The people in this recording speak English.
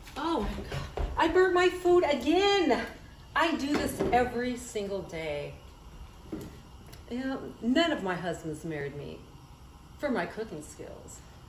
Oh my God, I burnt my food again. I do this every single day. You know, none of my husbands married me for my cooking skills.